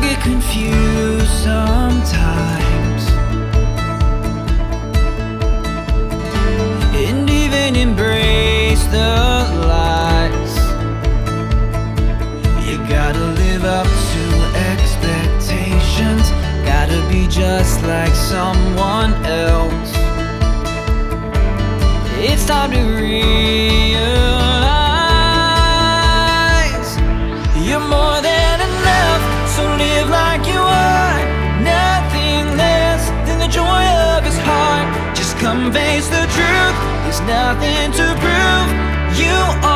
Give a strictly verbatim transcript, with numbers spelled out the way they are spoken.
get confused sometimes, and even embrace the lies. You gotta live up to expectations, gotta be just like someone else. It's time to realize you're more than enough, so live like you are, nothing less than the joy of his heart. Just come face the truth, there's nothing to prove. You are